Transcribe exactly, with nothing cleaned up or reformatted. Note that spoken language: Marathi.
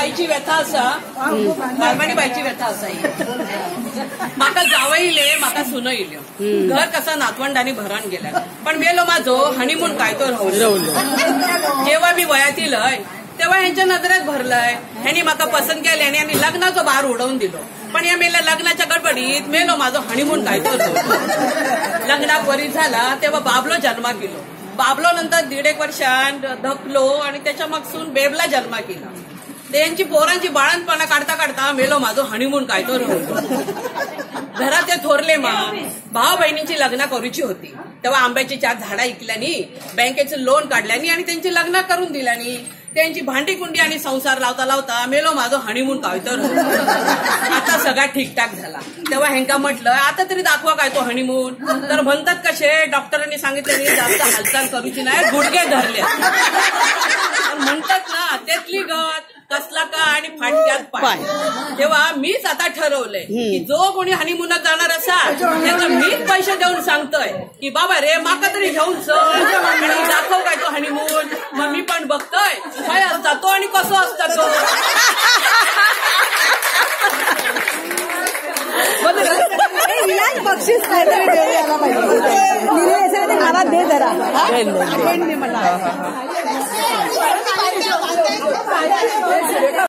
बाईची व्यथा असा, बालमानी बाईची व्यथा असा म्हाका जावं इले म्हाका सुन इल्यो, घर कसा नातवंडांनी भरान गेल्या, पण मेलो माझो हनीमून काय तो रावलो. जेव्हा मी वयात इलय तेव्हा ह्यांच्या नजरेत भरलंय, ह्यांनी म्हाका पसंत केले आणि लग्नाचो बार उडवून दिलो. पण या मेल्या लग्नाच्या गडबडीत मेलो माझो हनीमून काय तो. लग्नाक वरीच झाला तेव्हा बाबलो जन्माक गेलो. बाबलो नंतर दीड एक वर्षान धकलो आणि त्याच्या मागसून बेबला जन्माक केला. त्यांची पोरांची बाळणपणा काढता काढता मेलो माझो हनीमून काय तो राहिलो. घरात ते थोरले मा भाऊ बहिणींची लग्न करूची होती तेव्हा आंब्याची चार झाडा इकल्यानी, बँकेचं लोन काढल्यानी आणि त्यांची लग्न करून दिल्यानी. त्यांची भांडी कुंडी आणि संसार लावता लावता मेलो माझो हनीमून काय तर. आता सगळा ठीकठाक झाला. तेव्हा हेंका म्हटलं आता तरी दाखवा काय तो हनीमून. तर म्हणतात कसे डॉक्टरांनी सांगितलं जास्त हालचाल करूची नाही, गुडघे धरले. म्हणतात ना त्यातली गत कसला का आणि फाटक्यात पाय. तेव्हा मीच आता ठरवलंय की जो कोणी हनीमूनात जाणार असा त्याला मीच पैसे देऊन सांगतोय की बाबा रे माका तरी घेऊन चल आणि दाखव काय तो हनीमून. मग मी पण बघतोय काय असता तो आणि कसं असता तो. बक्षीस काहीतरी देऊया पाहिजे, मला दे जरा.